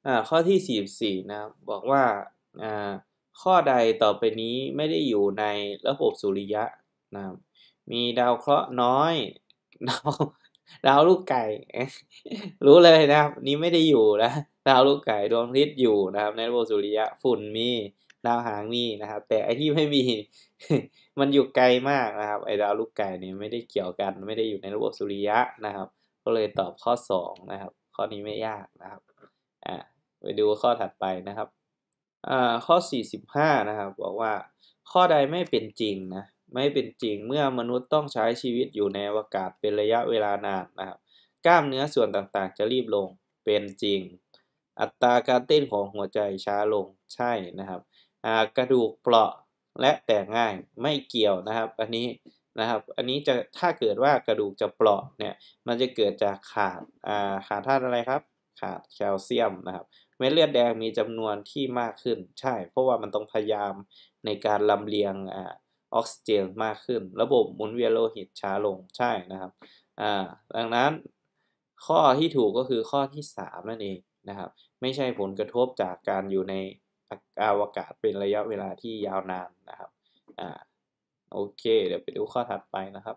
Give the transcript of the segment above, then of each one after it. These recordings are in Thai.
ข้อที่44นะครับบอกว่าอ่าข้อใดต่อไปนี้ไม่ได้อยู่ในระบบสุริยะนะครับมีดาวเคราะห์น้อยดาวดาวลูกไก่รู้เลยนะครับนี้ไม่ได้อยู่นะดาวลูกไก่ดวงอาทิตย์อยู่นะครับในระบบสุริยะฝุ่นมีดาวหางมีนะครับแต่ไอ้ที่ไม่มี มันอยู่ไกลมากนะครับไอ้ดาวลูกไก่เนี่ยไม่ได้เกี่ยวกันไม่ได้อยู่ในระบบสุริยะนะครับก็เลยตอบข้อ2นะครับข้อนี้ไม่ยากนะครับอ่า ไปดูข้อถัดไปนะครับข้อ45นะครับบอกว่าข้อใดไม่เป็นจริงนะไม่เป็นจริงเมื่อมนุษย์ต้องใช้ชีวิตอยู่ในอวกาศเป็นระยะเวลานานนะครับกล้ามเนื้อส่วนต่างๆจะรีบลงเป็นจริงอัตราการเต้นของหัวใจช้าลงใช่นะครับกระดูกเปราะและแตกง่ายไม่เกี่ยวนะครับอันนี้นะครับอันนี้จะถ้าเกิดว่ากระดูกจะเปราะเนี่ยมันจะเกิดจากขาดธาตุอะไรครับขาดแคลเซียมนะครับ เม็ดเลือดแดงมีจำนวนที่มากขึ้นใช่เพราะว่ามันต้องพยายามในการลำเลียงออกซิเจนมากขึ้นระบบหมุนเวียนโลหิตช้าลงใช่นะครับดังนั้นข้อที่ถูกก็คือข้อที่3นั่นเองนะครับไม่ใช่ผลกระทบจากการอยู่ในอวกาศเป็นระยะเวลาที่ยาวนานนะครับอ่าโอเคเดี๋ยวไปดูข้อถัดไปนะครับ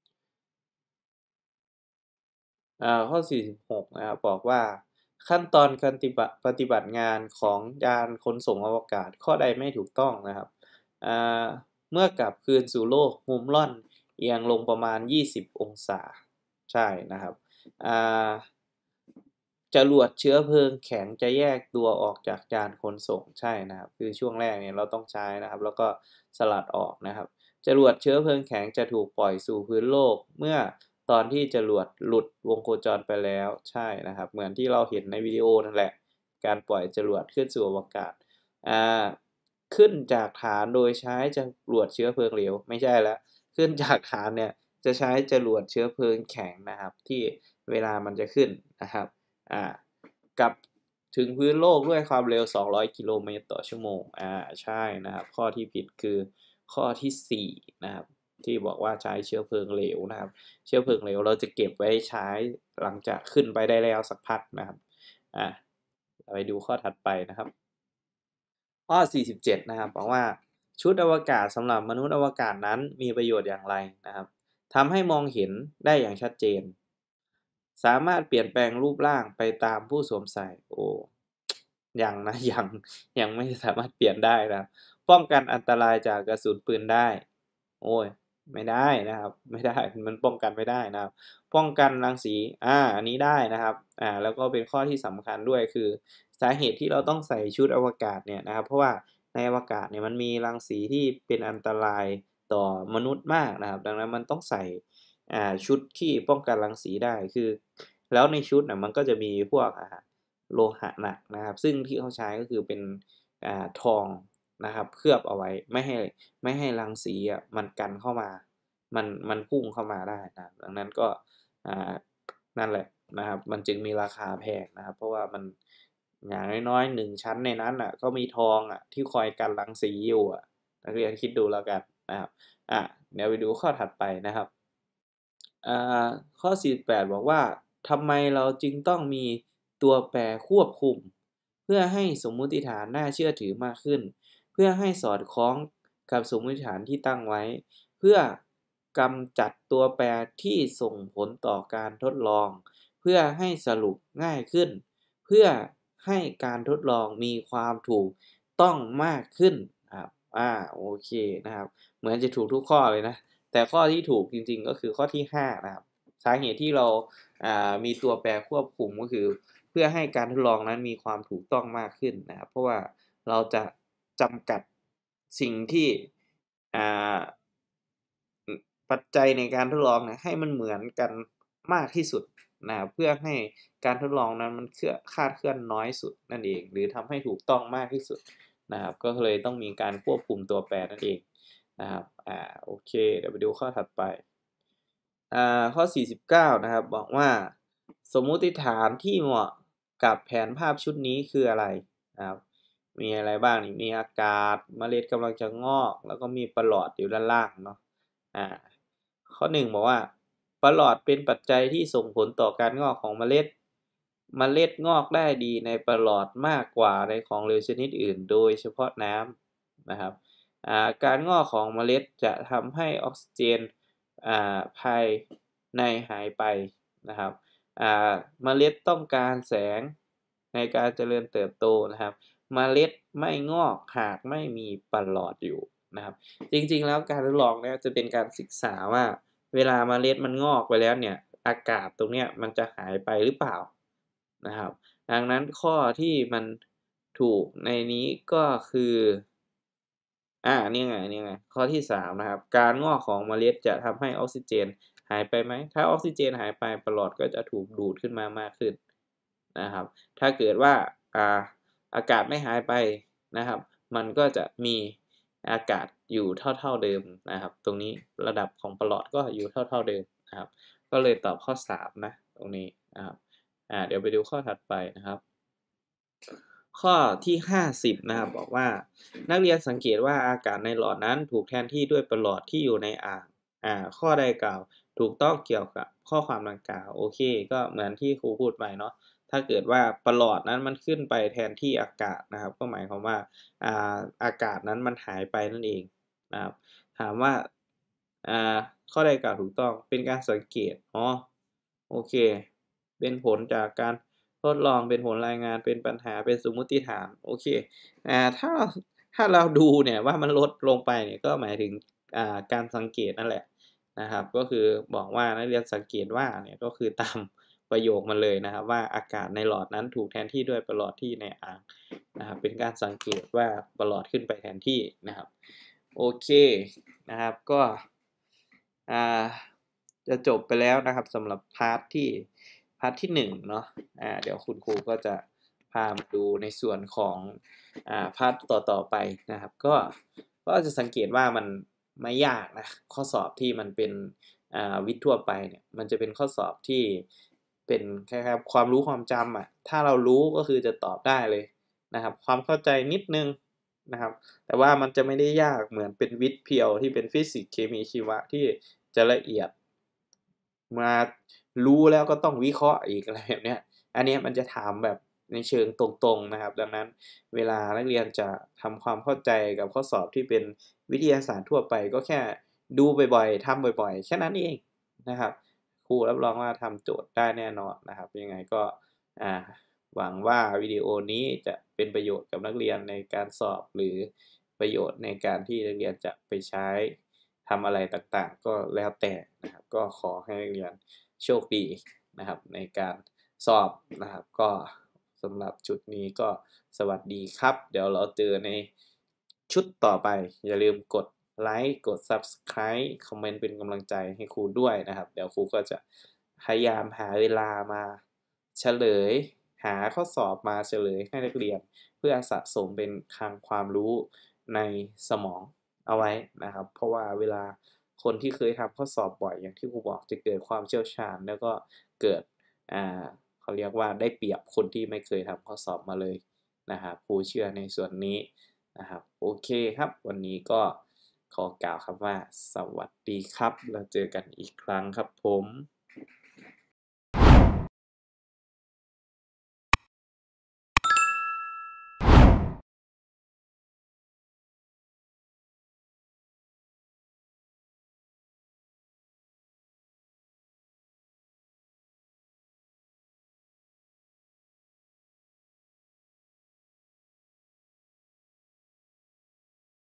ข้อ46นะครับบอกว่าขั้นตอนการปฏิบัติงานของยานขนส่งอวกาศข้อใดไม่ถูกต้องนะครับอ่าเมื่อกลับคืนสู่โลกมุมล่อนเอียงลงประมาณ20องศาใช่นะครับอ่าจรวดเชื้อเพลิงแข็งจะแยกตัวออกจากยานขนส่งใช่นะครับคือช่วงแรกเนี่ยเราต้องใช้นะครับแล้วก็สลัดออกนะครับ จรวดเชื้อเพลิงแข็งจะถูกปล่อยสู่พื้นโลกเมื่อตอนที่จรวดหลุดวงโคจรไปแล้วใช่นะครับเหมือนที่เราเห็นในวิดีโอนั่นแหละการปล่อยจรวดขึ้นสู่อวกาศอ่าขึ้นจากฐานโดยใช้จรวดเชื้อเพลิงเหลวไม่ใช่แล้วขึ้นจากฐานเนี่ยจะใช้จรวดเชื้อเพลิงแข็งนะครับที่เวลามันจะขึ้นนะครับอ่ากลับถึงพื้นโลกด้วยความเร็ว200กิโลเมตรต่อชั่วโมงใช่นะครับข้อที่ผิดคือ ข้อที่4นะครับที่บอกว่าใช้เชื้อเพลิงเหลวนะครับเชื้อเพลิงเหลวเราจะเก็บไว้ใช้หลังจากขึ้นไปได้แล้วสักพักนะครับอ่ะเราไปดูข้อถัดไปนะครับข้อ47นะครับบอกว่าชุดอวกาศสำหรับมนุษย์อวกาศนั้นมีประโยชน์อย่างไรนะครับทำให้มองเห็นได้อย่างชัดเจนสามารถเปลี่ยนแปลงรูปร่างไปตามผู้สวมใส่โอ้ยังนะยังไม่สามารถเปลี่ยนได้นะป้องกันอันตรายจากกระสุนปืนได้ โอ้ยไม่ได้นะครับไม่ได้มันป้องกันไม่ได้นะครับป้องกันรังสีอันนี้ได้นะครับแล้วก็เป็นข้อที่สำคัญด้วยคือสาเหตุที่เราต้องใส่ชุดอวกาศเนี่ยนะครับเพราะว่าในอวกาศเนี่ยมันมีรังสีที่เป็นอันตรายต่อมนุษย์มากนะครับดังนั้นมันต้องใส่ชุดที่ป้องกันรังสีได้คือแล้วในชุดน่ะมันก็จะมีพวกโลหะหนักนะครับซึ่งที่เขาใช้ก็คือเป็นทองนะครับเคลือบเอาไว้ไม่ให้รังสีมันกันเข้ามามันพุ่งเข้ามาได้นะดังนั้นก็อ่านั่นแหละนะครับมันจึงมีราคาแพงนะครับเพราะว่ามันอย่างน้อยๆ1ชั้นในนั้นอ่ะก็มีทองที่คอยกันรังสีอยู่นักเรียนคิดดูแล้วกันนะครับอ่ะเดี๋ยวไปดูข้อถัดไปนะครับอ่าข้อ48บอกว่าทำไมเราจึงต้องมีตัวแปรควบคุมเพื่อให้สมมุติฐานน่าเชื่อถือมากขึ้น เพื่อให้สอดคล้องกับสมมติฐานที่ตั้งไว้เพื่อกำจัดตัวแปรที่ส่งผลต่อการทดลองเพื่อให้สรุปง่ายขึ้นเพื่อให้การทดลองมีความถูกต้องมากขึ้นครับโอเคนะครับเหมือนจะถูกทุกข้อเลยนะแต่ข้อที่ถูกจริงๆก็คือข้อที่5นะครับสาเหตุที่เรามีตัวแปรควบคุมก็คือเพื่อให้การทดลองนั้นมีความถูกต้องมากขึ้นนะครับเพราะว่าเราจะจำกัดสิ่งที่อ่าปัจจัยในการทดลองเนี่ยให้มันเหมือนกันมากที่สุดนะครับเพื่อให้การทดลองนั้นมันคลาดเคลื่อนน้อยสุดนั่นเองหรือทำให้ถูกต้องมากที่สุดนะครับก็เลยต้องมีการควบคุมตัวแปรนั่นเองนะครับโอเคเดี๋ยวไปดูข้อถัดไปข้อ49นะครับบอกว่าสมมุติฐานที่เหมาะกับแผนภาพชุดนี้คืออะไรนะครับมีอะไรบ้างนี่มีอากาศเมล็ดกำลังจะงอกแล้วก็มีประหลอดอยู่ด้านล่างเนาะ อ่าข้อ1บอกว่าประหลอดเป็นปัจจัยที่ส่งผลต่อการงอกของเมล็ดเมล็ดงอกได้ดีในปรอทมากกว่าในของเหลวชนิดอื่นโดยเฉพาะน้ำนะครับการงอกของเมล็ดจะทำให้ออกซิเจนภายในหายไปนะครับเมล็ดต้องการแสงในการเจริญเติบโตนะครับเมล็ดไม่งอกหากไม่มีปรอทอยู่นะครับจริงๆแล้วการทดลองเนี่ยจะเป็นการศึกษาว่าเวลาเมล็ดมันงอกไปแล้วเนี่ยอากาศตรงเนี้ยมันจะหายไปหรือเปล่านะครับดังนั้นข้อที่มันถูกในนี้ก็คือนี่ไงข้อที่3นะครับการงอกของเมล็ดจะทำให้ออกซิเจนหายไปไหมถ้าออกซิเจนหายไปปรอทก็จะถูกดูดขึ้นมามากขึ้นนะครับถ้าเกิดว่าอากาศไม่หายไปนะครับมันก็จะมีอากาศอยู่เท่าๆเดิมนะครับตรงนี้ระดับของปรอทก็อยู่เท่าๆเดิมนะครับก็เลยตอบข้อ3นะตรงนี้นะครับเดี๋ยวไปดูข้อถัดไปนะครับ ข้อที่50นะครับบอกว่านักเรียนสังเกตว่าอากาศในหลอดนั้นถูกแทนที่ด้วยประหลอดที่อยู่ในอ่างข้อใดกล่าวถูกต้องเกี่ยวกับข้อความดังกล่าวโอเคก็เหมือนที่ครูพูดไปเนาะถ้าเกิดว่าประหลอดนั้นมันขึ้นไปแทนที่อากาศนะครับก็หมายความว่าอากาศนั้นมันหายไปนั่นเองนะครับถามว่าอ่าข้อใดกล่าวถูกต้องเป็นการสังเกตโอเคเป็นผลจากการทดลองเป็นผลรายงานเป็นปัญหาเป็นสมมุติฐานโอเคอ่าถ้าถ้าเราดูเนี่ยว่ามันลดลงไปเนี่ยก็หมายถึงการสังเกตนั่นแหละนะครับก็คือบอกว่านักเรียนสังเกตว่าเนี่ยก็คือตามประโยคมันเลยนะครับว่าอากาศในหลอดนั้นถูกแทนที่ด้วยประหลอดที่ในอ่างนะครับเป็นการสังเกตว่าประหลอดขึ้นไปแทนที่นะครับโอเคนะครับก็อ่าจะจบไปแล้วนะครับสำหรับพาร์ทที่1เนาะเดี๋ยวคุณครูก็จะพามาดูในส่วนของพาร์ทต่อๆไปนะครับก็จะสังเกตว่ามันไม่ยากนะข้อสอบที่มันเป็นวิทย์ทั่วไปเนี่ยมันจะเป็นข้อสอบที่เป็นคล้ายๆความรู้ความจำอะถ้าเรารู้ก็คือจะตอบได้เลยนะครับความเข้าใจนิดนึงนะครับแต่ว่ามันจะไม่ได้ยากเหมือนเป็นวิทย์เพียวที่เป็นฟิสิกส์เคมีชีวะที่จะละเอียดมารู้แล้วก็ต้องวิเคราะห์อีกอะไรแบบเนี้ยอันนี้มันจะถามแบบในเชิงตรงๆนะครับดังนั้นเวลานักเรียนจะทำความเข้าใจกับข้อสอบที่เป็นวิทยาศาสตร์ทั่วไปก็แค่ดูบ่อยๆทำบ่อยๆแค่นั้นเองนะครับครูรับรองว่าทำโจทย์ได้แน่นอนนะครับยังไงก็อ่าหวังว่าวิดีโอนี้จะเป็นประโยชน์กับนักเรียนในการสอบหรือประโยชน์ในการที่นักเรียนจะไปใช้ทำอะไรต่างๆก็แล้วแต่นะครับก็ขอให้นักเรียนโชคดีนะครับในการสอบนะครับก็สำหรับชุดนี้ก็สวัสดีครับเดี๋ยวเราเจอในชุดต่อไปอย่าลืมกดไลค์กด Subscribe คอมเมนต์เป็นกำลังใจให้ครูด้วยนะครับเดี๋ยวครูก็จะพยายามหาเวลามาเฉลยหาข้อสอบมาเฉลยให้นักเรียนเพื่อสะสมเป็นคลังความรู้ในสมองเอาไว้นะครับเพราะว่าเวลาคนที่เคยทำข้อสอบบ่อยอย่างที่ครูบอกจะเกิดความเชี่ยวชาญแล้วก็เกิดเขาเรียกว่าได้เปรียบคนที่ไม่เคยทำข้อสอบมาเลยนะครับครูเชื่อในส่วนนี้นะครับโอเคครับวันนี้ก็ขอกล่าวคำว่าสวัสดีครับแล้วเจอกันอีกครั้งครับผม